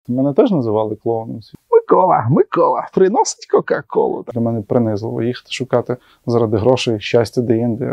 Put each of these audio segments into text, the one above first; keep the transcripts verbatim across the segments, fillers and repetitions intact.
Мене теж називали клоуном. Микола, Микола, приносить Кока-Колу. Для мене принизливо їхати шукати заради грошей щастя де-інде.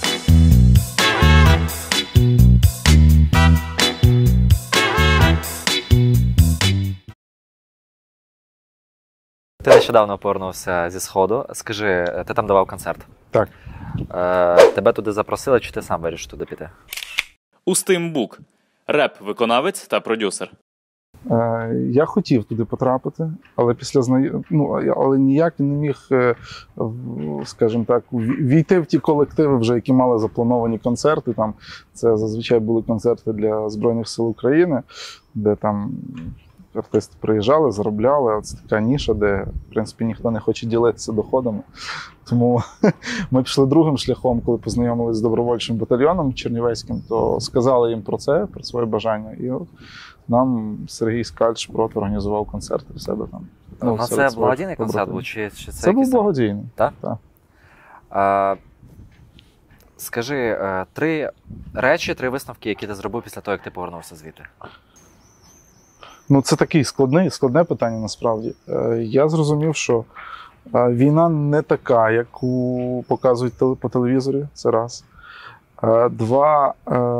Ти нещодавно повернувся зі Сходу. Скажи, ти там давав концерт? Так. Е, тебе туди запросили, чи ти сам вирішив туди піти? Устим Бук – реп-виконавець та продюсер. Е, я хотів туди потрапити, але після знай... ну, але ніяк не міг, скажімо так, війти в ті колективи, вже які мали заплановані концерти. Там це зазвичай були концерти для Збройних сил України, де там артисти приїжджали, заробляли, а це така ніша, де, в принципі, ніхто не хоче ділитися доходами. Тому ми пішли другим шляхом, коли познайомилися з добровольчим батальйоном чернівецьким, то сказали їм про це, про своє бажання. І от нам Сергій Скальч проти організував концерти в себе там. Ну, ну це благодійний концерт був? Чи, чи це це був благодійний. Так? Так. А, скажи, три речі, три висновки, які ти зробив після того, як ти повернувся звідти? Ну, це такий складний, складне питання, насправді. Я зрозумів, що війна не така, яку показують по телевізорі, це раз. Два,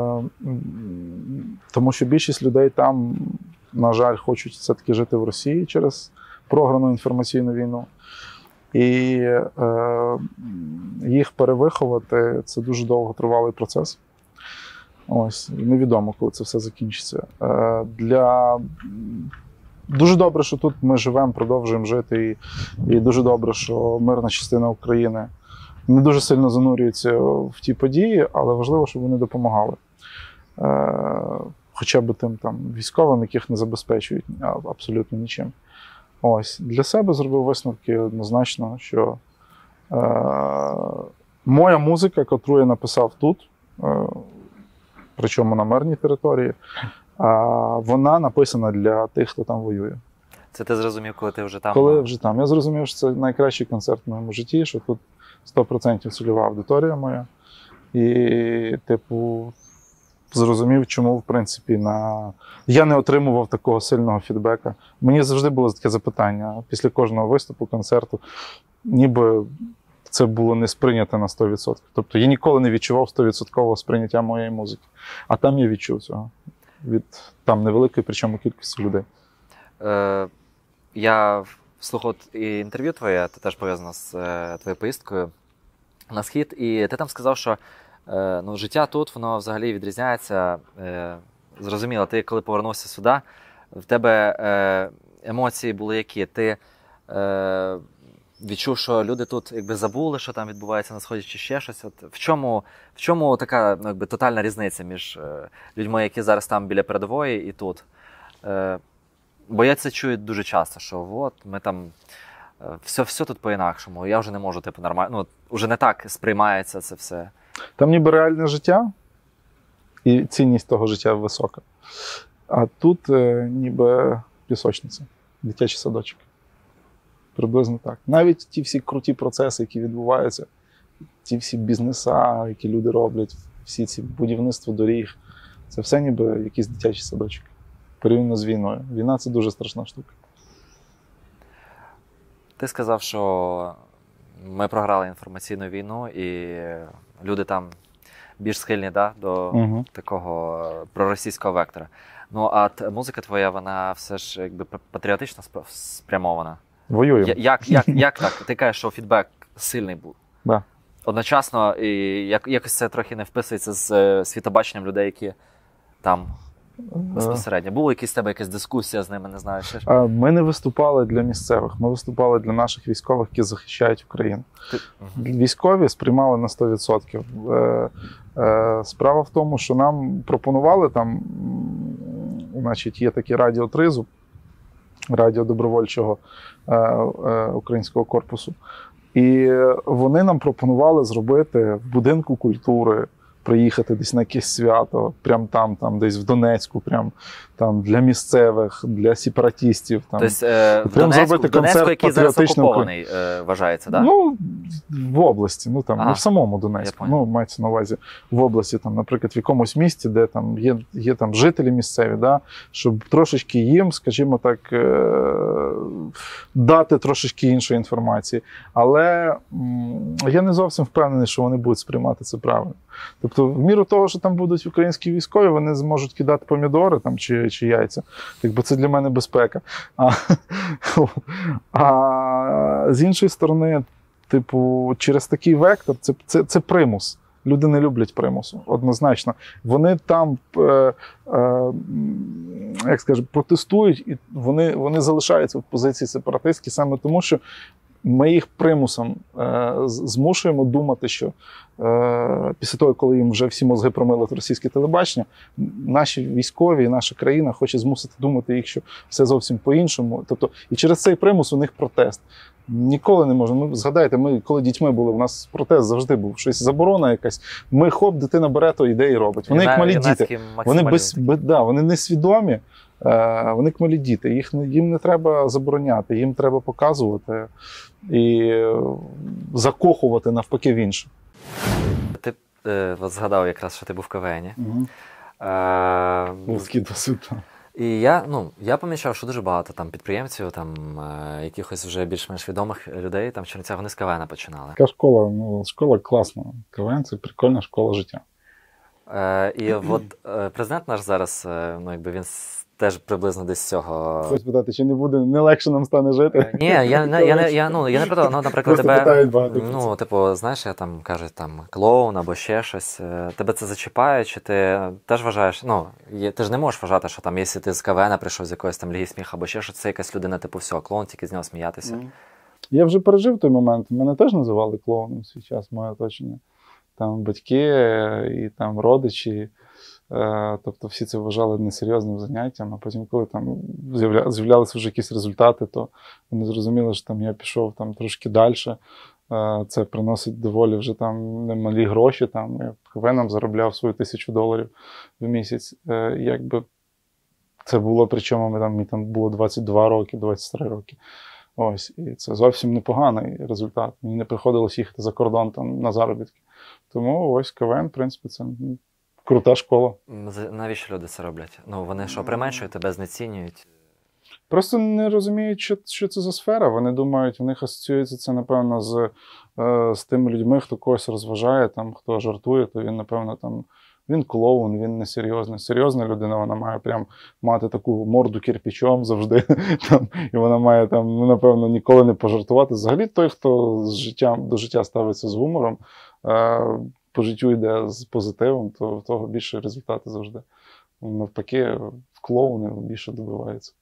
тому що більшість людей там, на жаль, хочуть все-таки жити в Росії через програну інформаційну війну. І їх перевиховати – це дуже довготривалий процес. Ось, невідомо, коли це все закінчиться. Для... Дуже добре, що тут ми живемо, продовжуємо жити, і, і дуже добре, що мирна частина України не дуже сильно занурюється в ті події, але важливо, щоб вони допомагали. Хоча б тим там військовим, яких не забезпечують абсолютно нічим. Ось, для себе зробив висновки однозначно, що е, моя музика, яку я написав тут, е, причому на мирній території, а вона написана для тих, хто там воює. Це ти зрозумів, коли ти вже там? Коли я вже там. Я зрозумів, що це найкращий концерт в моєму житті, що тут сто відсотків цільова аудиторія моя. І, типу, зрозумів, чому, в принципі, на... я не отримував такого сильного фідбека. Мені завжди було таке запитання після кожного виступу, концерту, ніби це було не сприйнято на сто відсотків. Тобто я ніколи не відчував сто відсотків сприйняття моєї музики. А там я відчув цього. Від там невеликої, причому кількості людей. Е, я слухав інтерв'ю твоє, ти теж пов'язано з е, твоєю поїздкою на Схід, і ти там сказав, що е, ну, життя тут, воно взагалі відрізняється. Е, зрозуміло, ти коли повернувся сюди, в тебе е, емоції були які? Ти е, відчув, що люди тут якби забули, що там відбувається на Сході, чи ще щось. От в чому, в чому така, ну, якби, тотальна різниця між е, людьми, які зараз там біля передової, і тут? Е, бо я це чую дуже часто, що от ми там, е, все, все тут по-інакшому, я вже не можу, типу, нормально, ну, вже не так сприймається це все. Там ніби реальне життя, і цінність того життя висока. А тут е, ніби пісочниця, дитячий садочок. Приблизно так. Навіть ті всі круті процеси, які відбуваються, ті всі бізнеса, які люди роблять, всі ці будівництво доріг, це все ніби якийсь дитячий садочок. Порівняно з війною. Війна – це дуже страшна штука. Ти сказав, що ми програли інформаційну війну, і люди там більш схильні, да, до угу. такого проросійського вектора. Ну, а музика твоя, вона все ж якби патріотично спрямована. Воюємо. Як, як, як так? Ти кажеш, що фідбек сильний був. Да. Одночасно, і як, якось це трохи не вписується з світобаченням людей, які там безпосередньо. Була якась в тебе якась дискусія з ними, не знаю, ще ж? Ми не виступали для місцевих, ми виступали для наших військових, які захищають Україну. Ти... Військові сприймали на сто відсотків. Справа в тому, що нам пропонували там, значить, є такі радіо Тризуб, радіо добровольчого українського корпусу. І вони нам пропонували зробити в будинку культури приїхати десь на якесь свято, прям там, там десь в Донецьку, прям там для місцевих, для сепаратистів. Там. Тобто е, в Прям Донецьку, зробити в Донецьку, концерт який зараз патріотичного- окупований, е, вважається, так? Да? Ну, в області, ну там, Ага. не в самому Донецьку, Я ну, мається на увазі в області, там, наприклад, в якомусь місті, де там є, є там жителі місцеві, да, щоб трошечки їм, скажімо так, е- дати трошечки іншої інформації. Але м- я не зовсім впевнений, що вони будуть сприймати це правильно. Тобто, в міру того, що там будуть українські військові, вони зможуть кидати помідори там, чи, чи яйця. Якби це для мене безпека. А, а з іншої сторони, типу, через такий вектор це, це, це примус. Люди не люблять примусу, однозначно. Вони там, е, е, як скажу, протестують, і вони, вони залишаються в позиції сепаратистській саме тому, що ми їх примусом е, змушуємо думати, що е, після того, коли їм вже всі мозги промили російське телебачення, наші військові і наша країна хоче змусити думати їх, що все зовсім по-іншому. Тобто, і через цей примус у них протест. Ніколи не можна. Ну, згадайте, ми, коли дітьми були, у нас протест завжди був. Щось заборона якась. Ми хоп, дитина бере, то йде і робить. Вони як малі діти. Вони, без, без, да, вони несвідомі, е, вони як малі діти. Їх, їм не треба забороняти, їм треба показувати і е, закохувати навпаки в інше. Ти е, от згадав якраз, що ти був в КВНі. Угу. Е, Вовський досвід. І я, ну, я помічав, що дуже багато там підприємців, там е, якихось вже більш-менш відомих людей там в Чернівцях, вони з КВН починали. Така школа, ну, школа класна. КВН – це прикольна школа життя. Е, і от е, президент наш зараз, е, ну, якби він теж приблизно десь з цього... Хочу питати, чи не буде, не легше нам стане жити? Ні, я, я, я, я, я, ну, я не про те, ну, наприклад, Просто тебе, питають багато про ну, типу, знаєш, я там, кажуть, там, клоун або ще щось, е, тебе це зачіпає, чи ти теж вважаєш, ну, є, ти ж не можеш вважати, що там, якщо ти з КВН прийшов з якоїсь там Ліги сміху або ще щось, це якась людина, типу, все, клоун, тільки з нього сміятися. Mm. Я вже пережив той момент, мене теж називали клоуном в свій час, моє оточення. Там батьки і там родичі. Тобто всі це вважали несерйозним заняттям, а потім, коли там з'являлися вже якісь результати, то вони зрозуміли, що там я пішов там трошки далі. Це приносить доволі вже там немалі гроші. Там я КВНом заробляв свою тисячу доларів в місяць. Якби це було, причому ми там, мені там було двадцять два роки, двадцять три роки. Ось, і це зовсім непоганий результат. Мені не приходилось їхати за кордон там на заробітки. Тому ось КВН, в принципі, це крута школа. Навіщо люди це роблять? Ну, вони що, применшують, тебе знецінюють? Просто не розуміють, що, що це за сфера. Вони думають, у них асоціюється це, напевно, з, з тими людьми, хто когось розважає, там, хто жартує, то він, напевно, там, він клоун, він несерйозний. Серйозна людина, вона має прям мати таку морду кирпичом завжди. Там, і вона має, там, ну, напевно, ніколи не пожартувати. Взагалі той, хто з життям, до життя ставиться з гумором, по життю йде з позитивом, то в того більше результати завжди. Навпаки, клоуни більше добиваються.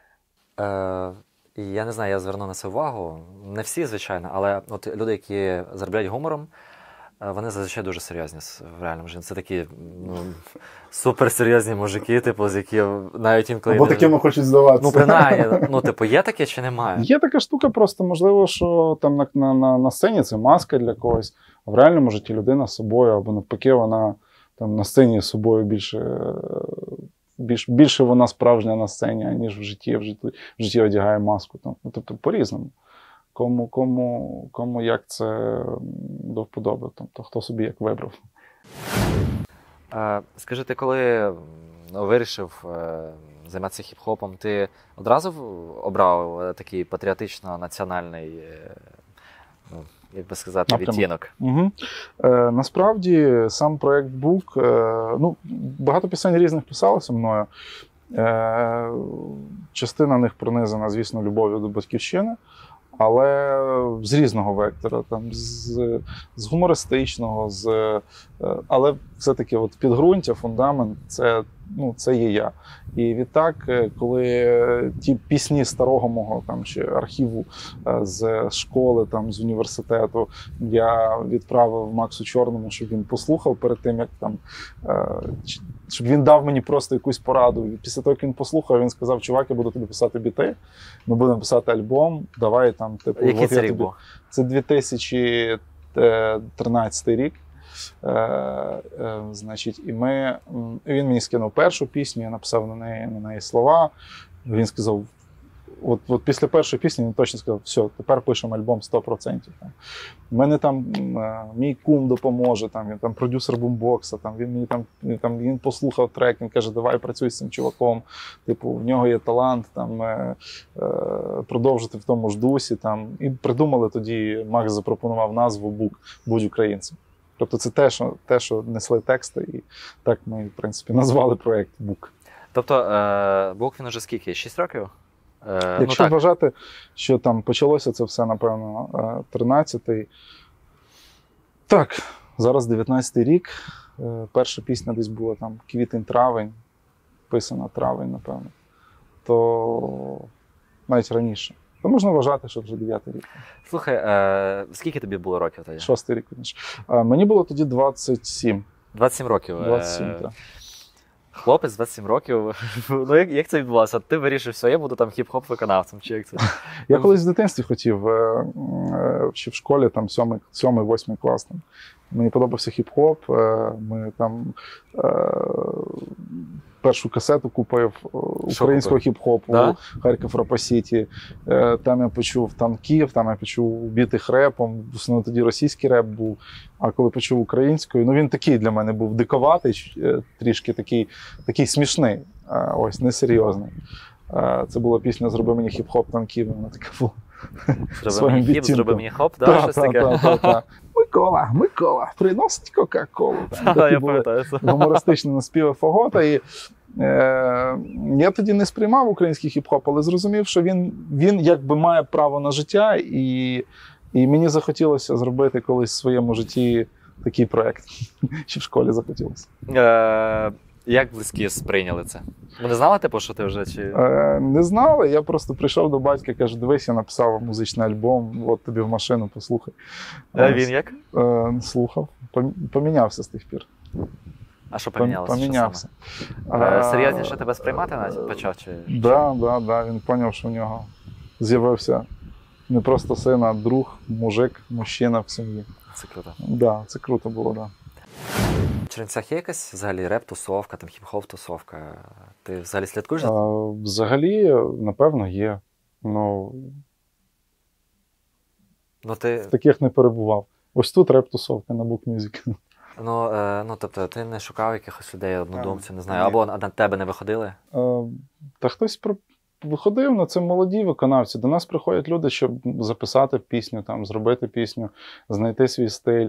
Е, я не знаю, я зверну на це увагу. Не всі, звичайно, але от люди, які заробляють гумором, вони зазвичай дуже серйозні в реальному житті. Це такі, ну, суперсерйозні мужики, типу, з які навіть інколи... Або такими хочуть здаватися. Ну, принаймні, ну, типу, є таке чи немає? Є така штука, просто, можливо, що там на, на, на, на сцені це маска для когось, а в реальному житті людина з собою, або навпаки, вона там на сцені з собою більше, більш, більше вона справжня на сцені, ніж в житті, в житті, в житті одягає маску. Там. Тобто, по-різному. Кому, кому, кому як це до вподоби, тобто хто собі як вибрав. А, скажи, ти коли вирішив е, займатися хіп-хопом, ти одразу обрав такий патріотично-національний, е, ну, як би сказати, напрямок. відтінок? Угу. Е, насправді, сам проєкт Бук, е, ну, багато пісень різних писалося мною. Е, частина них пронизана, звісно, любов'ю до батьківщини. Але з різного вектора, там, з, з гумористичного, з, але все-таки от підґрунтя, фундамент це, ну, це є я. І відтак, коли ті пісні старого мого там, чи архіву з школи, там, з університету я відправив Максу Чорному, щоб він послухав перед тим, як там, щоб він дав мені просто якусь пораду. І після того, як він послухав, він сказав: чувак, я буду тобі писати біти, ми будемо писати альбом, давай там, типу, який це рік тобі... був? Це дві тисячі тринадцятий рік. Е, е, значить, і ми, він мені скинув першу пісню, я написав на неї, на неї слова. Він сказав, от, от після першої пісні він точно сказав, все, тепер пишемо альбом сто відсотків. У мене там е, мій кум допоможе, там, він там продюсер бумбокса, там, він мені там, він, там, він послухав трек, він каже, давай працюй з цим чуваком, типу, в нього є талант, там, е, е, продовжити в тому ж дусі. Там. І придумали тоді, Макс запропонував назву «Бук», «Будь українцем». Тобто це те, що, те, що несли тексти, і так ми, в принципі, назвали проєкт «Бук». Тобто, е, Бук він уже скільки? Шість років? Е, Якщо ну, так. вважати, що там почалося це все, напевно, тринадцятий. Так, зараз дев'ятнадцятий рік. Перша пісня десь була там квітень-травень, писана травень, напевно. То навіть раніше. То можна вважати, що вже дев'ятий рік. Слухай, е, скільки тобі було років тоді? Шостий рік, звісно. Мені було тоді двадцять сім. двадцять сім років. двадцять сім, так. Хлопець, двадцять сім років. Ну, як, як це відбувалося? Ти вирішив, все, я буду там хіп-хоп виконавцем, чи як це? Я колись в дитинстві хотів, ще в школі, там, сьомий, сьомий, восьмий клас. Там. Мені подобався хіп-хоп. Ми там першу касету купив українського хіп-хопу, да? Харків Рапа-Сіті. Там я почув танків, там я почув бітих репом. В основному тоді російський реп був. А коли почув українською, ну він такий для мене був диковатий, трішки такий, такий смішний, ось, несерйозний. Це була пісня «Зроби мені хіп-хоп танків», вона така була. Зроби мені хіп, зроби мені хоп, да, та, щось та, таке? Та, та, та. Микола, Микола, приносить Кока-Колу. Я пам'ятаю це. Гумористичні наспіви Фагота. І, е, я тоді не сприймав український хіп-хоп, але зрозумів, що він, він якби має право на життя, і, і мені захотілося зробити колись в своєму житті такий проєкт. Чи в школі захотілося. Е, як близькі сприйняли це? Вони знали, типу, що ти вже? Чи... Е, не знали, я просто прийшов до батька, кажу, дивись, я написав музичний альбом, от тобі в машину, послухай. А він як? Е, слухав, помінявся з тих пір. А що помінялося? Помінявся. Е, серйозніше тебе сприймати навіть почав? Чи... Да, да, да. Він зрозумів, що в нього з'явився не просто син, а друг, мужик, мужчина в сім'ї. Це круто. Да, це круто було, так. Да. В Чернівцях є якась взагалі реп-тусовка, там хіп-хоп-тусовка? Ти взагалі слідкуєш? А, взагалі, напевно, є. Ну, ну ти... в таких не перебував. Ось тут реп-тусовка на Book Music. Ну, е, ну, тобто, ти не шукав якихось людей, однодумців, не знаю, або на тебе не виходили? А, та хтось про... виходив, але це молоді виконавці. До нас приходять люди, щоб записати пісню, там, зробити пісню, знайти свій стиль.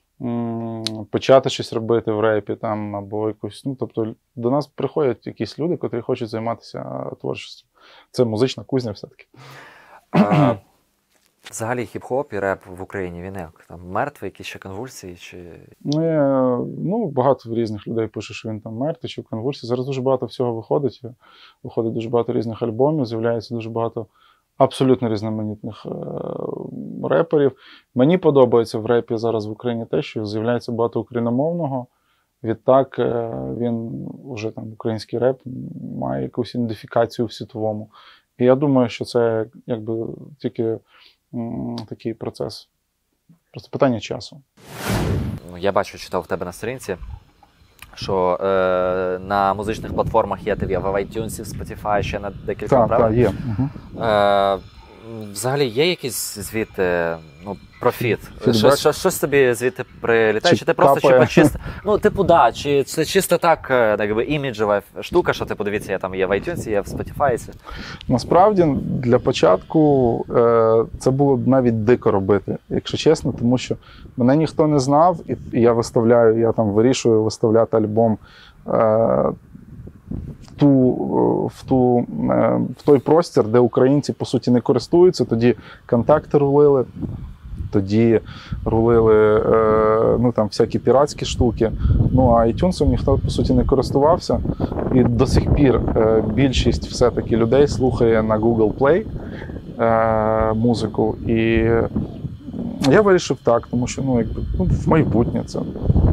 Почати щось робити в репі там, або якусь. Ну, тобто до нас приходять якісь люди, котрі хочуть займатися творчістю. Це музична кузня все-таки. А, взагалі хіп-хоп і реп в Україні, він як? Там мертвий, якісь ще конвульсії? Чи... Ну, ну, багато різних людей пише, що він там мертвий, чи в конвульсії. Зараз дуже багато всього виходить. Виходить дуже багато різних альбомів, з'являється дуже багато абсолютно різноманітних е- реперів. Мені подобається в репі зараз в Україні те, що з'являється багато україномовного. Відтак е- він вже там український реп має якусь ідентифікацію в світовому. І я думаю, що це якби тільки м- такий процес. Просто питання часу. Я бачу, читав в тебе на сторінці, що е, на музичних платформах є, ти є в iTunes, в Spotify, ще на декілька, так, правда? Так, є. Угу. Е, взагалі є якісь звідти, ну, профіт? Щось, щось, щось тобі звідти прилітає? Чи, чи ти просто чи чисто, ну, типу, да, чи це чисто так, якби, іміджева штука, що ти подивіться, я там є в iTunes, є в Spotify? Насправді, для початку е, це було навіть дико робити, якщо чесно, тому що мене ніхто не знав, і я виставляю, я там вирішую виставляти альбом е, в, ту, в, ту, е, в той простір, де українці, по суті, не користуються. Тоді контакти рулили, тоді рулили е, ну, там, всякі піратські штуки. Ну, а iTunes ніхто, по суті, не користувався. І до сих пір е, більшість все-таки людей слухає на Google Play е, музику. І я вирішив так, тому що ну, якби, ну, в майбутнє це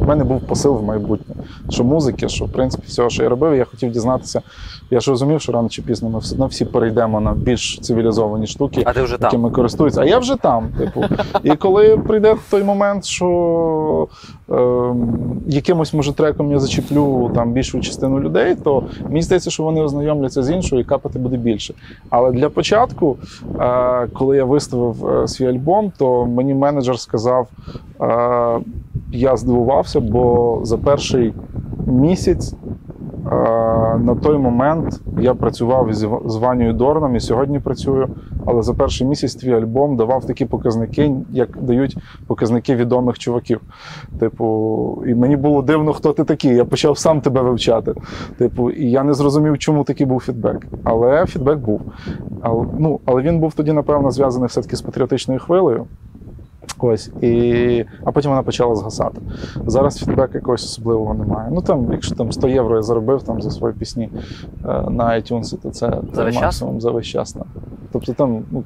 в мене був посил в майбутнє, що музики, що, в принципі, всього, що я робив, я хотів дізнатися. Я ж розумів, що рано чи пізно ми все одно всі перейдемо на більш цивілізовані штуки, А ти вже якими там. користуються. А я вже там, типу. І коли прийде той момент, що е, якимось, може, треком я зачеплю там більшу частину людей, то мені здається, що вони ознайомляться з іншою і капати буде більше. Але для початку, е, коли я виставив е, свій альбом, то мені менеджер сказав, е, я здивувався, бо за перший місяць е, на той момент я працював із з Ванією Дорном і сьогодні працюю, але за перший місяць твій альбом давав такі показники, як дають показники відомих чуваків. Типу, і мені було дивно, хто ти такий. Я почав сам тебе вивчати. Типу, і я не зрозумів, чому такий був фідбек. Але фідбек був. Але, ну, але він був тоді, напевно, зв'язаний все-таки з патріотичною хвилею. Ось, і... А потім вона почала згасати. Зараз фідбеку якогось особливого немає. Ну там, якщо там сто євро я заробив там, за свої пісні е, на iTunes, то це За весь максимум час? За весь час. Так. Тобто там ну,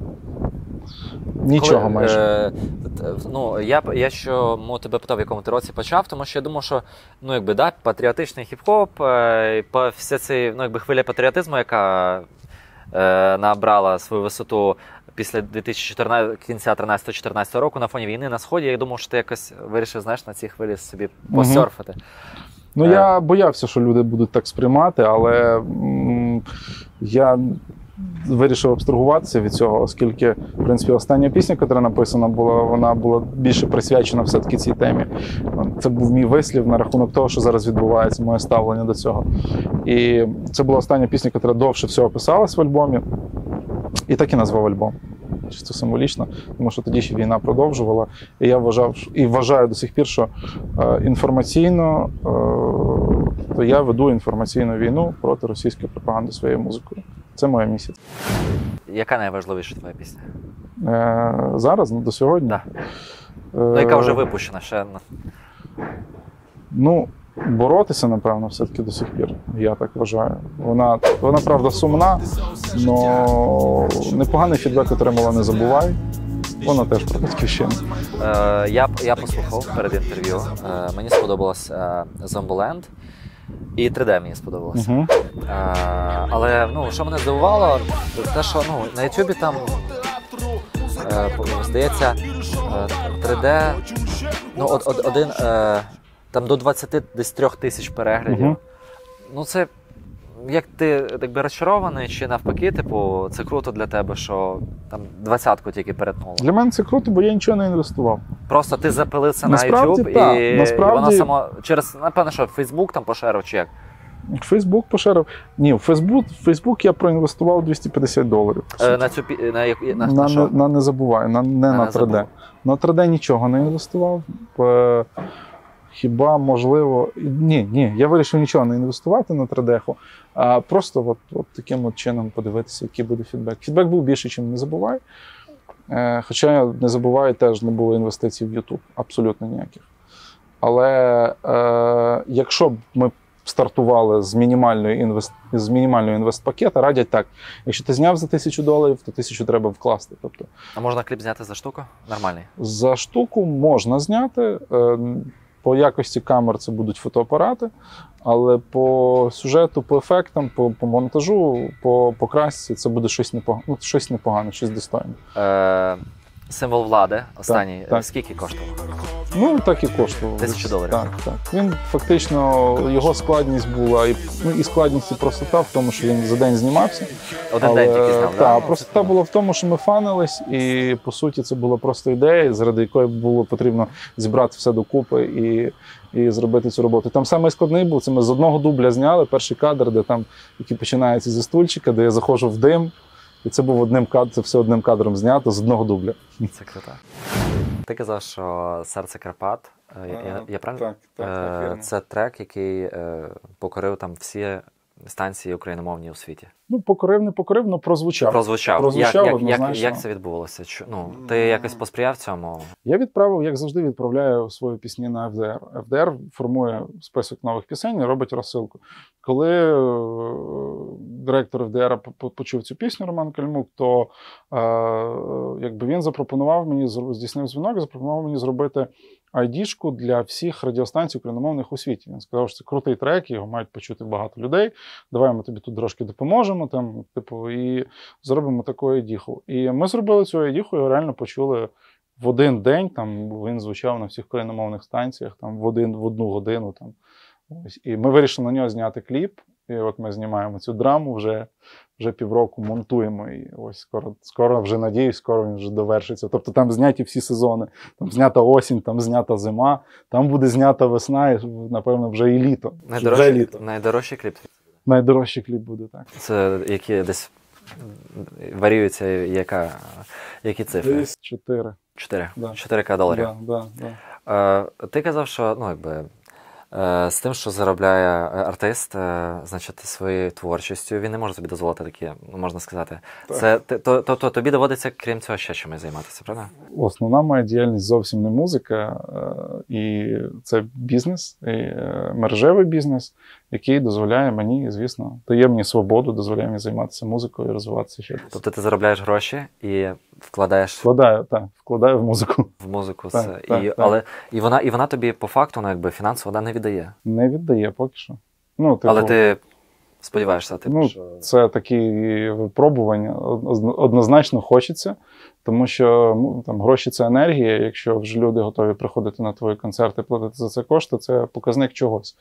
нічого Коли, майже. Е, ну, я, я чому тебе питав, в якому ти році почав, тому що я думав, що ну, якби, да, патріотичний хіп-хоп, е, вся ця ну, якби, хвиля патріотизму, яка е, набрала свою висоту після дві тисячі чотирнадцятого, кінця тринадцятого-чотирнадцятого року на фоні війни на Сході, я думав, що ти якось вирішив, знаєш, на цій хвилі собі посерфити. Ну, е. я боявся, що люди будуть так сприймати, але м- я вирішив абстрагуватися від цього, оскільки, в принципі, остання пісня, яка написана була, вона була більше присвячена все-таки цій темі. Це був мій вислів на рахунок того, що зараз відбувається, моє ставлення до цього. І це була остання пісня, яка довше всього писалась в альбомі. І так і назвав альбом. Чисто символічно, тому що тоді ще війна продовжувала. І я вважав, і вважаю до сих пір, що е, інформаційно, е, то я веду інформаційну війну проти російської пропаганди своєю музикою. Це моя місія. Яка найважливіша твоя пісня? Е, зараз, ну, до сьогодні? Да. Е, Ну, яка вже випущена ще? Ну, боротися, напевно, все-таки до сих пір, я так вважаю. Вона, вона правда, сумна, але непоганий фідбек отримала «Не забувай». Вона теж про батьківщину. Е, я, я послухав перед інтерв'ю. Е, мені сподобалось е, Zombieland і три де мені сподобалося. Угу. Е, але ну, що мене здивувало, те, що ну, на Ютубі там, е, здається, е, три де, ну, од, од, один, е, там до двадцяти трьох тисяч переглядів. Угу. Ну, це, як ти так би розчарований, чи навпаки, типу, це круто для тебе, що там двадцятку тільки перетнуло? Для мене це круто, бо я нічого не інвестував. Просто ти запилився Насправді, на YouTube, так. і, Насправді... і воно само через, напевно, що Facebook там поширив, чи як? Фейсбук поширив. Ні, в Фейсбук, Фейсбук я проінвестував двісті п'ятдесят доларів. Е, на цю пі- на, на, на, На, на, що? на, на не забувай, на, не На на не три де. забувай. На три де нічого не інвестував. Е, Хіба, можливо... Ні, ні, я вирішив нічого не інвестувати на три де, а просто от, от таким от чином подивитися, який буде фідбек. Фідбек був більший, ніж «Не забувай». Е, хоча «Не забувай» теж не було інвестицій в YouTube, абсолютно ніяких. Але е, якщо б ми стартували з мінімальної інвест... з мінімального інвестпакета, радять так, якщо ти зняв за тисячу доларів, то тисячу треба вкласти. Тобто, А можна кліп зняти за штуку? Нормальний. за штуку можна зняти. Е, по якості камер це будуть фотоапарати, але по сюжету, по ефектам, по, по монтажу, по покрасці це буде щось непогане, ну, щось непогане, щось достойне. Е, символ влади, останній, Так, так. скільки коштував? Ну, так і коштував. Тисячу доларів. Так, так. Він фактично, його складність була, і, ну, і складність, і простота в тому, що він за день знімався. Один день тільки зняв, так? да? Простота була в тому, що ми фанились, і, по суті, це була просто ідея, заради якої було потрібно зібрати все докупи і, і зробити цю роботу. Там самий складний був, це ми з одного дубля зняли перший кадр, де там, який починається зі стульчика, де я заходжу в дим, і це був одним кадром, це все одним кадром знято з одного дубля. Це круто. Ти казав, що «Серце Карпат», я, я, я правильно? Так, так, так, Е, вірно. це трек, який е, покорив там всі станції україномовні у світі. Ну, покорив, не покорив, але прозвучав. Прозвучав. Прозвучав як, як, як, однозначно. як це відбувалося? Чу- Ну, ти якось посприяв цьому? Я відправив, як завжди, відправляю свої пісні на еф де ер. еф де ер формує список нових пісень і робить розсилку. Коли е, директор еф де ер по- почув цю пісню, Роман Кальмук, то е, якби він запропонував мені, зро- здійснив дзвінок, запропонував мені зробити айдішку для всіх радіостанцій україномовних у світі. Він сказав, що це крутий трек, його мають почути багато людей. Давай ми тобі тут трошки допоможемо, там, типу, і зробимо таку айдіху. І ми зробили цю айдіху, і реально почули в один день, там, він звучав на всіх україномовних станціях, там, в, один, в одну годину. Там. Ось. І ми вирішили на нього зняти кліп. І от ми знімаємо цю драму, вже, вже півроку монтуємо. І ось скоро, скоро вже, надіюсь, скоро він вже довершиться. Тобто там зняті всі сезони. Там знята осінь, там знята зима, там буде знята весна і, напевно, вже і літо. Найдорожчий, вже літо. Найдорожчий кліп? Найдорожчий кліп буде, так. Це які десь варіюється, яка, які цифри? Десь чотири. Чотири? Да. чотири тисячі доларів. Да, да, да. Е, ти казав, що, ну, якби, е, з тим, що заробляє артист, е, значить, своєю творчістю, він не може собі дозволити такі, ну, можна сказати. Це, то, то, то тобі доводиться, крім цього, ще чимось займатися, правда? Основна моя діяльність зовсім не музика, е, і це бізнес, і е, мережевий бізнес, який дозволяє мені, звісно, дає мені свободу, дозволяє мені займатися музикою і розвиватися ще. Тобто ти заробляєш гроші і вкладаєш Вкладаю, так, вкладаю в музику. в музику. Так, це, так, і, так. але, і, вона, і вона тобі по факту, ну, якби, фінансово вона не віддає. Не віддає поки що. Ну, типу, Але ти сподіваєшся, типу, ну, що... це такі випробування. Однозначно хочеться, тому що ну, там, гроші – це енергія. Якщо вже люди готові приходити на твої концерти і платити за це кошти, це показник чогось.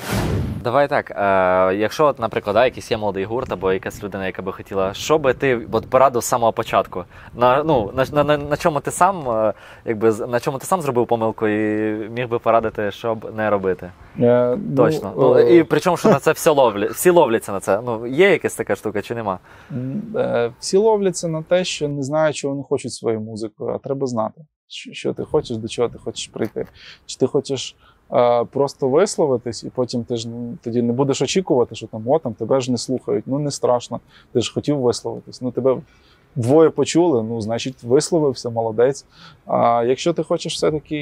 Давай так, е, якщо, от, наприклад, да, якийсь є молодий гурт або якась людина, яка би хотіла, що би ти от, порадив з самого початку? На, ну, на, на, на, чому ти сам, е, якби, на чому ти сам зробив помилку і міг би порадити, щоб не робити? Е, Точно. Ну, Ну, е, і причому, що на це все ловлять, всі ловляться на це. Ну, є якась така штука чи нема? е, всі ловляться на те, що не знають, чого вони хочуть своєю музикою, а треба знати, що, що ти хочеш, до чого ти хочеш прийти. Чи ти хочеш е, просто висловитись, і потім ти ж ну, тоді не будеш очікувати, що там, о, там тебе ж не слухають. Ну, не страшно, ти ж хотів висловитись. Ну, тебе двоє почули, ну, значить, висловився, молодець. А якщо ти хочеш все-таки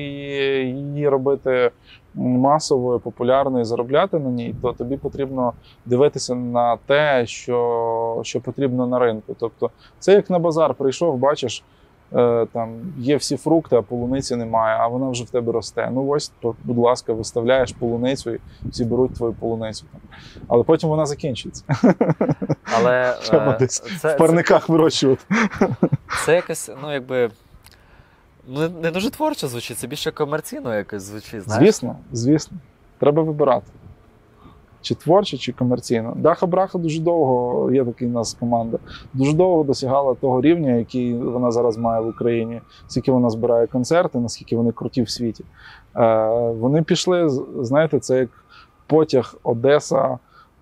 її робити масовою, популярною, заробляти на ній, то тобі потрібно дивитися на те, що, що потрібно на ринку. Тобто це як на базар прийшов, бачиш, е, там є всі фрукти, а полуниці немає, а вона вже в тебе росте. Ну ось, будь ласка, виставляєш полуницю і всі беруть твою полуницю. Але потім вона закінчується. Але Треба е, десь це, в парниках вирощувати. це якось, ну, якби, не, не дуже творчо звучить, це більше комерційно якось звучить, знаєш? Звісно, звісно. Треба вибирати. Чи творче, чи комерційно. Даха Браха дуже довго, є такий у нас команда, дуже довго досягала того рівня, який вона зараз має в Україні. Скільки вона збирає концерти, наскільки вони круті в світі. Е, вони пішли, знаєте, це як потяг Одеса,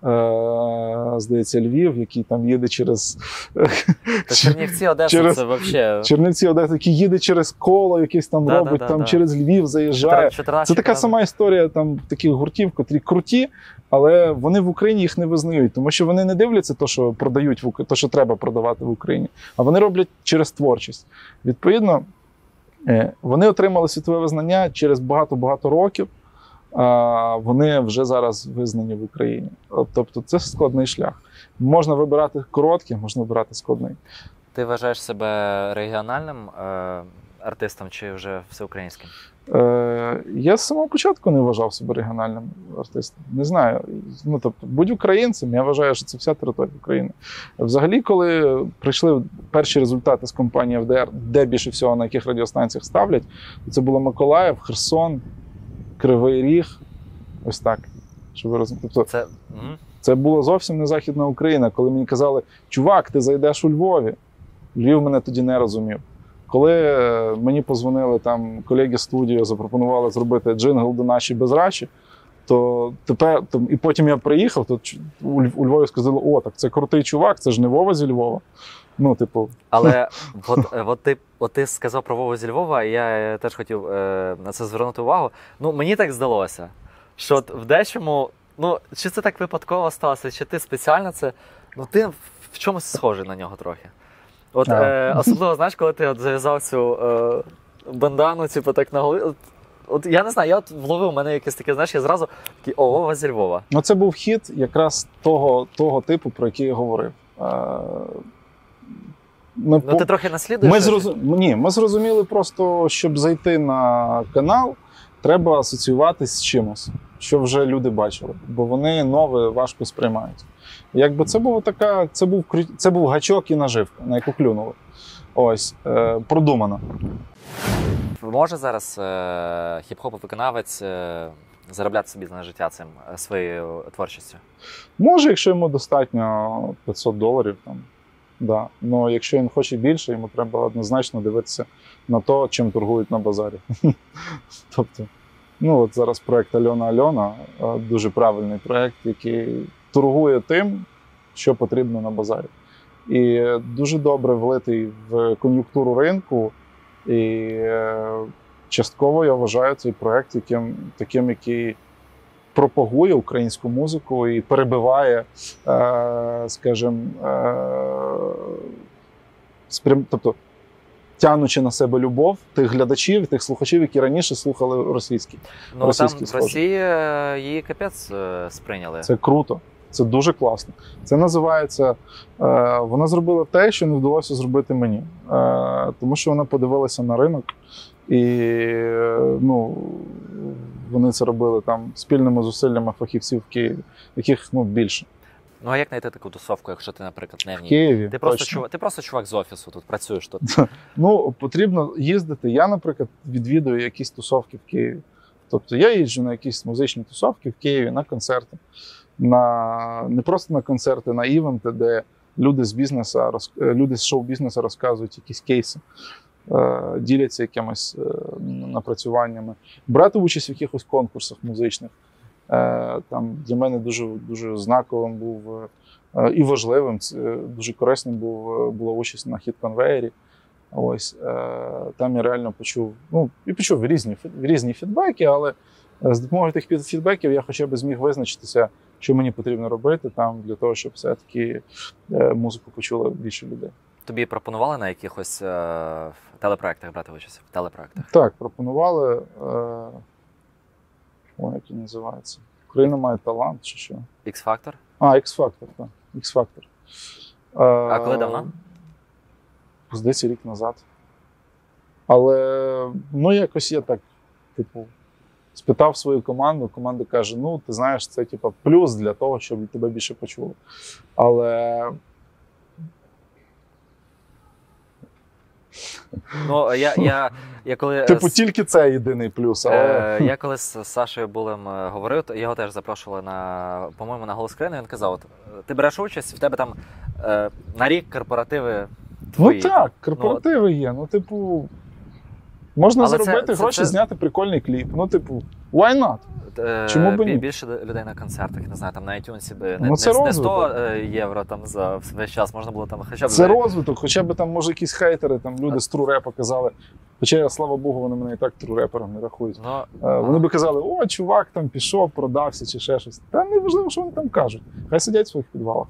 Е, здається, Львів, який там їде через... Та Чернівці, Одеса, через... це взагалі... Чернівці, Одеса, який їде через коло, якийсь там Да, робить, да, там да, через Львів заїжджає. Це така сама історія там таких гуртів, котрі круті, але вони в Україні їх не визнають, тому що вони не дивляться те, що продають, в то, що треба продавати в Україні, а вони роблять через творчість. Відповідно, вони отримали світове визнання через багато-багато років. А вони вже зараз визнані в Україні. Тобто це складний шлях. Можна вибирати короткий, можна вибирати складний. Ти вважаєш себе регіональним е, артистом чи вже всеукраїнським? Е, я з самого початку не вважав себе регіональним артистом. Не знаю. Ну, тобто, будь українцем, я вважаю, що це вся територія України. Взагалі, коли прийшли перші результати з компанії еф де ер, де більше всього на яких радіостанціях ставлять, це було Миколаїв, Херсон, Кривий Ріг, ось так, що ви розумієте. Тобто, це... це була зовсім не Західна Україна, коли мені казали, чувак, ти зайдеш у Львові. Львів мене тоді не розумів. Коли мені позвонили там колеги студії, запропонували зробити джингл до наші без раші, то тепер, то, і потім я приїхав, то у Львові сказали, о, так це крутий чувак, це ж не Вова зі Львова. Ну, типу... Але от, от, ти, от ти сказав про Вову зі Львова, і я теж хотів е, на це звернути увагу. Ну, мені так здалося, що от в дечому, ну, чи це так випадково сталося, чи ти спеціально це, ну, ти в чомусь схожий на нього трохи. От, е, особливо, знаєш, коли ти от зав'язав цю е, бандану, типу, так на голові. От, от я не знаю, я от вловив, у мене якесь таке, знаєш, я зразу такий, о, Вова зі Львова. Ну, це був хід якраз того, того типу, про який я говорив. Ми ну, по... ти трохи наслідуєш? Ми зрозум... Ні, ми зрозуміли просто, щоб зайти на канал, треба асоціюватись з чимось, що вже люди бачили, бо вони нове важко сприймають. Якби це був така, це був це був гачок і наживка, на яку клюнули. Ось, е, продумано. Може зараз е, хіп-хоп-виконавець е, заробляти собі на життя цим е, своєю творчістю? Може, якщо йому достатньо п'ятсот доларів, там, да. Но якщо він хоче більше, йому треба однозначно дивитися на те, чим торгують на базарі. Тобто, ну от зараз проект Альона Альона, дуже правильний проект, який торгує тим, що потрібно на базарі. І дуже добре влитий в кон'юнктуру ринку. І частково я вважаю цей проект яким, таким, який пропагує українську музику і перебиває, скажімо, спрям... тобто, тягнучи на себе любов тих глядачів, тих слухачів, які раніше слухали російські. Ну, російські там в Росії її капець сприйняли. Це круто. Це дуже класно. Це називається, е, вона зробила те, що не вдалося зробити мені. Е, тому що вона подивилася на ринок, і е, ну, вони це робили там спільними зусиллями фахівців в Києві, яких ну, більше. Ну а як знайти таку тусовку, якщо ти, наприклад, не в ній? В Києві, ти просто, чувак, ти просто чувак з офісу, тут працюєш тут. Ну, потрібно їздити. Я, наприклад, відвідую якісь тусовки в Києві. Тобто я їжджу на якісь музичні тусовки в Києві, на концерти. На, не просто на концерти, на івенти, де люди з бізнесу, роз, люди з шоу-бізнесу розказують якісь кейси, е, діляться якимись е, напрацюваннями. Брати участь в якихось конкурсах музичних. Е, там для мене дуже, дуже знаковим був е, і важливим, це, дуже корисним був, була участь на хіт-конвеєрі. Ось, е, там я реально почув, ну, і почув різні, різні фідбеки, але з допомогою тих фідбеків я хоча б зміг визначитися, що мені потрібно робити там для того, щоб все-таки музику почуло більше людей. Тобі пропонували на якихось е- телепроектах брати участь? В телепроектах? Так, пропонували. Е- О, як він називається? Україна має талант чи що? X-Factor? А, X-Factor, так. X-Factor. Е- а коли давно? Здається, рік назад. Але, ну, якось я так, типу, спитав свою команду, команда каже, ну, ти знаєш, це типу, плюс для того, щоб тебе більше почули. Але... Ну, я, я, я коли... Типу, тільки це єдиний плюс, але... Е, я коли з Сашою Булем говорив, то його теж запрошували на, по-моєму, на «Голос країни», він казав, от, ти береш участь, в тебе там е, на рік корпоративи твої. Ну так, корпоративи ну, є, ну, типу... Можна але заробити це, гроші, це, зняти прикольний кліп. Ну, типу, why not? Е, Чому б ні? Більше людей на концертах, не знаю, там на iTunes не, ну, це не, не сто євро там за весь час, можна було там хоча б... Це розвиток, хоча б там, може, якісь хейтери, там люди з тру-репа казали. Хоча, слава Богу, вони мене і так тру-репером не рахують. Ну, вони а... би казали, о, чувак там пішов, продався чи ще щось. Та не важливо, що вони там кажуть. Хай сидять в своїх підвалах.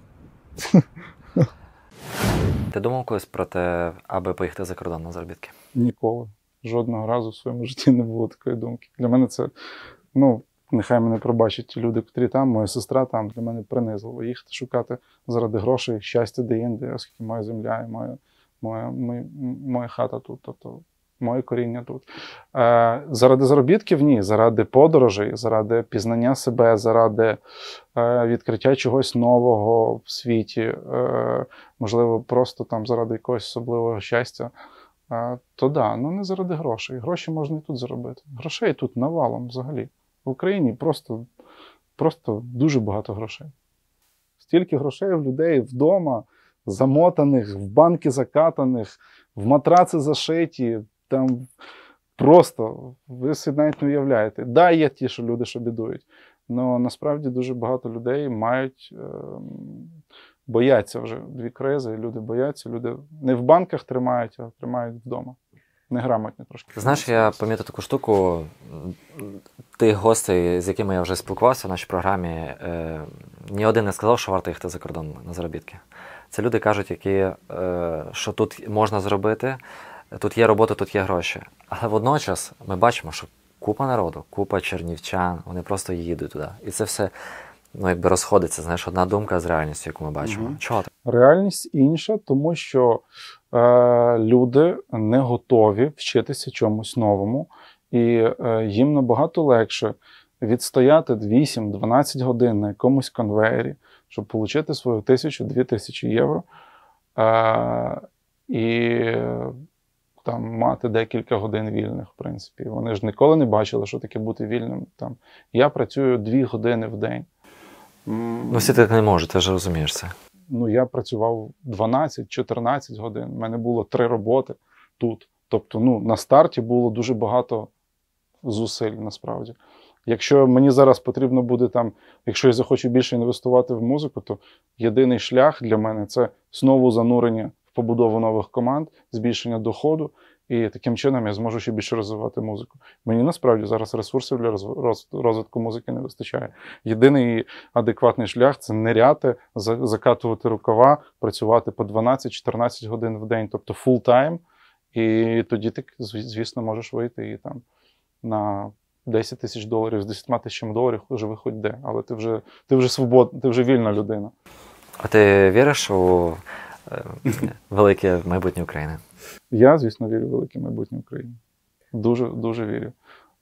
Ти думав колись про те, аби поїхати за кордон на заробітки? Ніколи. Жодного разу в своєму житті не було такої думки. Для мене це, ну, нехай мене пробачать ті люди, котрі там, моя сестра там, для мене принизливо їхати шукати заради грошей щастя де-інде, оскільки моя земля і моя, моя, моя, моя хата тут, тобто моє коріння тут. Е, заради заробітків – ні, заради подорожей, заради пізнання себе, заради е, відкриття чогось нового в світі, е, можливо, просто там заради якогось особливого щастя. То да, ну не заради грошей. Гроші можна і тут заробити. Грошей тут навалом взагалі. В Україні просто, просто дуже багато грошей. Стільки грошей в людей вдома, замотаних, в банки закатаних, в матраци зашиті. Там просто, ви собі навіть не уявляєте. Да, є ті, що люди, що бідують. Але насправді дуже багато людей мають... Е- Бояться вже дві кризи, люди бояться, люди не в банках тримають, а тримають вдома. Неграмотні трошки. Знаєш, я пам'ятаю таку штуку, тих гостей, з якими я вже спілкувався в нашій програмі, е, ні один не сказав, що варто їхати за кордон на заробітки. Це люди кажуть, які, е, що тут можна зробити, тут є робота, тут є гроші. Але водночас ми бачимо, що купа народу, купа чернівчан, вони просто їдуть туди. І це все... Ну, якби розходиться, знаєш, одна думка з реальністю, яку ми бачимо. Угу. Чого так? Реальність інша, тому що е, люди не готові вчитися чомусь новому. І е, їм набагато легше відстояти вісім-дванадцять годин на якомусь конвеєрі, щоб отримати свою тисячу-дві тисячі євро. Е, і там мати декілька годин вільних, в принципі. Вони ж ніколи не бачили, що таке бути вільним. Там, я працюю дві години в день. Ну, всі так не можуть, ти ж розумієш це. Ну, я працював дванадцять-чотирнадцять годин. У мене було три роботи тут. Тобто, ну, на старті було дуже багато зусиль, насправді. Якщо мені зараз потрібно буде там, якщо я захочу більше інвестувати в музику, то єдиний шлях для мене – це знову занурення в побудову нових команд, збільшення доходу, і таким чином я зможу ще більше розвивати музику. Мені насправді зараз ресурсів для розвитку музики не вистачає. Єдиний адекватний шлях – це ниряти, закатувати рукава, працювати по дванадцять-чотирнадцять годин в день, тобто фулл-тайм, і тоді ти, звісно, можеш вийти і там на десять тисяч доларів, з десятьма тисячами доларів живи хоч де, але ти вже, ти вже свободна, ти вже вільна людина. А ти віриш у е, велике майбутнє України? Я, звісно, вірю в велике майбутнє України. Дуже, дуже вірю.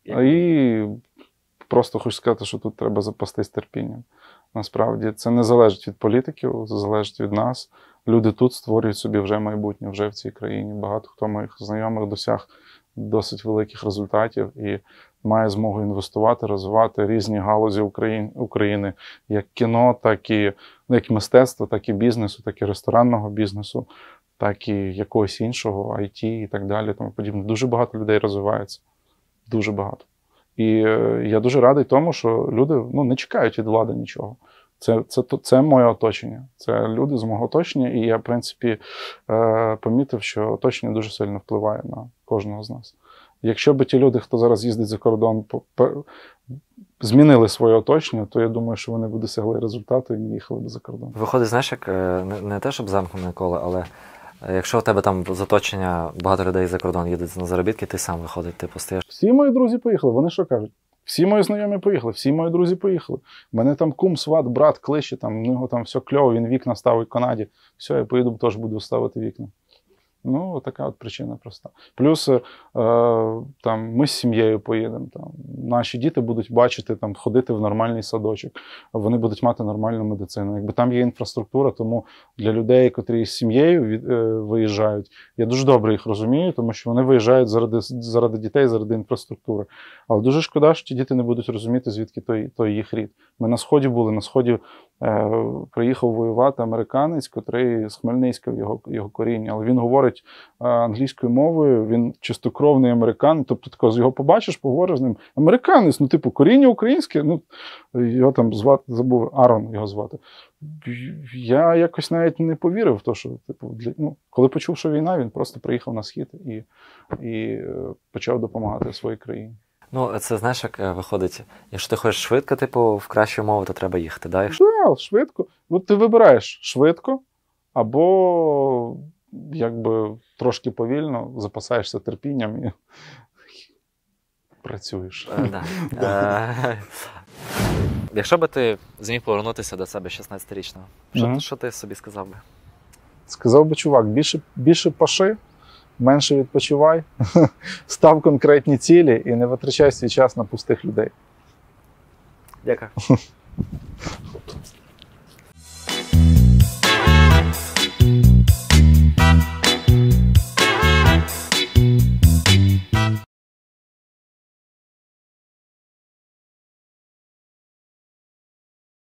І просто хочу сказати, що тут треба запастись терпінням. Насправді, це не залежить від політиків, це залежить від нас. Люди тут створюють собі вже майбутнє, вже в цій країні. Багато хто моїх знайомих досяг досить великих результатів і має змогу інвестувати, розвивати різні галузі України, як кіно, так і, як і мистецтво, так і бізнесу, так і ресторанного бізнесу, так і якогось іншого, ай ті і так далі, тому подібне. Дуже багато людей розвивається. Дуже багато. І я дуже радий тому, що люди, ну, не чекають від влади нічого. Це, це, це моє оточення. Це люди з мого оточення, і я, в принципі, е, помітив, що оточення дуже сильно впливає на кожного з нас. Якщо б ті люди, хто зараз їздить за кордон, по, по, змінили своє оточення, то я думаю, що вони б досягли результату і не їхали б за кордон. Виходить, знаєш, як не, не те, щоб замкнене коло, але якщо в тебе там з оточення багато людей за кордон їдуть на заробітки, ти сам виходить, ти постаєш. Всі мої друзі поїхали, вони що кажуть? Всі мої знайомі поїхали, всі мої друзі поїхали. У мене там кум, сват, брат, кличе, там, у нього там все кльово, він вікна ставить в Канаді. Все, я поїду, теж буду ставити вікна. Ну, така от причина проста. Плюс е, там, ми з сім'єю поїдемо. Там, наші діти будуть бачити, там, ходити в нормальний садочок, вони будуть мати нормальну медицину. Якби там є інфраструктура, тому для людей, котрі з сім'єю від, е, виїжджають, я дуже добре їх розумію, тому що вони виїжджають заради, заради дітей, заради інфраструктури. Але дуже шкода, що ті діти не будуть розуміти, звідки той, той їх рід. Ми на Сході були, на Сході е, приїхав воювати американець, котрий з Хмельницька, його, його коріння, але він говорить англійською мовою, він чистокровний американець, тобто тако, його побачиш, поговориш з ним. Американець, ну типу, коріння українське, ну, його там звати, забув, Арон його звати. Я якось навіть не повірив в те, що, типу, для, ну, коли почув, що війна, він просто приїхав на Схід і, і почав допомагати своїй країні. Ну, це, знаєш, як виходить, якщо ти хочеш швидко, типу, в кращу мову, то треба їхати, да? Якщо... Так, швидко. От ти вибираєш швидко, або якби трошки повільно, запасаєшся терпінням і працюєш. Якщо би ти зміг повернутися до себе шістнадцятирічного, що ти собі сказав би? Сказав би, чувак, більше, більше паши, менше відпочивай, став конкретні цілі і не витрачай свій час на пустих людей. Дякую.